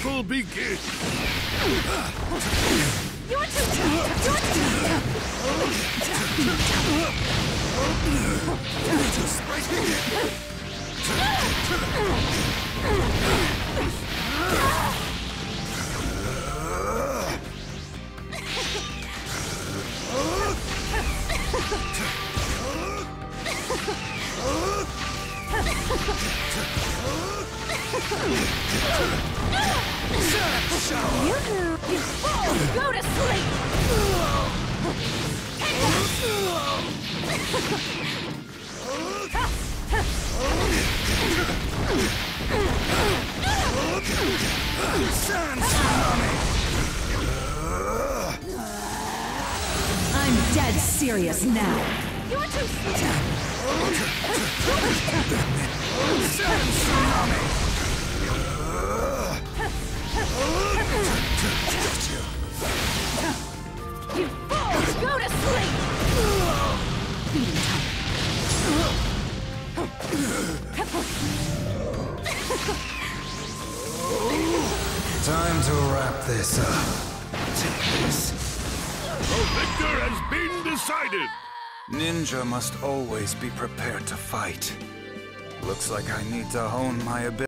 battle begins! You're too tough! You're Just right here! You fool! Go to sleep! I'm dead serious now. You're too You fools! Go to sleep! Feeding time. Time to wrap this up. Take this. The victor has been decided! Ninja must always be prepared to fight. Looks like I need to hone my ability.